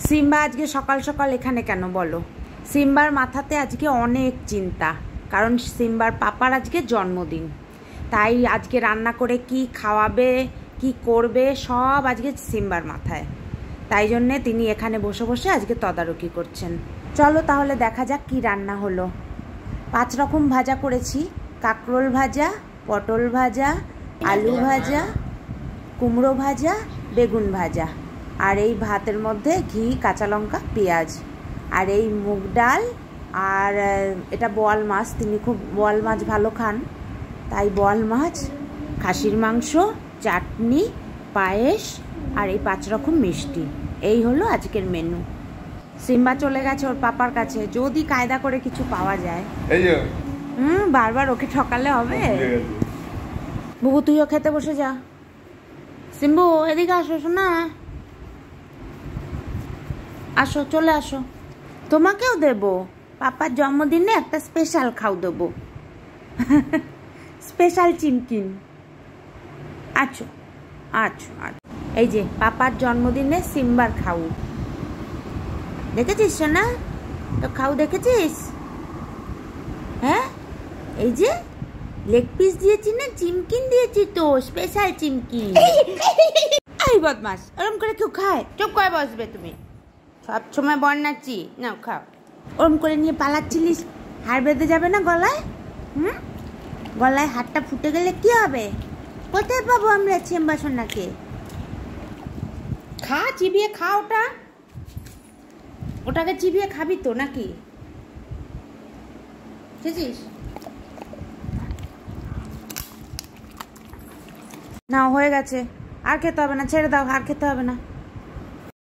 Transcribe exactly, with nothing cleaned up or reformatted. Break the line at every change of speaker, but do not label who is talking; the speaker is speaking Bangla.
সিম্বা আজকে সকাল সকাল এখানে কেন বলো? সিম্বার মাথাতে আজকে অনেক চিন্তা, কারণ সিম্বার পাপার আজকে জন্মদিন। তাই আজকে রান্না করে কি খাওয়াবে, কি করবে, সব আজকে সিম্বার মাথায়। তাই জন্যে তিনি এখানে বসে বসে আজকে তদারকি করছেন। চলো তাহলে দেখা যাক কি রান্না হলো। পাঁচ রকম ভাজা করেছি, কাঁকরোল ভাজা, পটল ভাজা, আলু ভাজা, কুমড়ো ভাজা, বেগুন ভাজা, আর এই ভাতের মধ্যে ঘি, কাঁচা লঙ্কা, পেঁয়াজ, আর এই মুগ ডাল, আর এটা বোয়াল মাছ, তিনি খুব বোয়াল মাছ ভালো খান, তাই বোয়াল মাছ, খাসির মাংস, চাটনি, পায়েস, আর এই পাঁচ রকম মিষ্টি। এই হলো আজকের মেনু। সিম্বা চলে গেছে ওর পাপার কাছে, যদি কায়দা করে কিছু পাওয়া যায়। হুম বারবার ওকে ঠকালে হবে? বুবু তুইও খেতে বসে যা। সিম্বু এদিকে আসো শোনা, আসো, চলে আসো। তোমাকেও দেবো, পাপার জন্মদিনে একটা স্পেশাল খাও দেবো, স্পেশাল চিমকিন। আছো আছো আছো, এই যে পাপার জন্মদিনে সিম্বার খাও। দেখেছিস না তো? খাও দেখেছিস? হ্যাঁ, এই যে লেগ পিস দিয়েছি না, চিমকিন দিয়েছি তো, স্পেশাল চিমকিন। এই বদমাস, ওরম করে কেউ খায়? চুপ করে বসবে তুমি, সব সময় বন্যাচ্ছি। নাও খাও। ওরম করে নিয়ে পালাচ্ছিলিস, হাড় বেঁধে যাবে না গলায়? হুম, গলায় হাড়টা ফুটে গেলে কি হবে? কোথায় পাবো আমরা সিম্বা সোনাকে? খা, চিবিয়ে খা ওটা, ওটাকে চিবিয়ে খাবি তো নাকি? বুঝেছিস? না হয়ে গেছে, আর খেতে হবে না, ছেড়ে দাও, আর খেতে হবে না।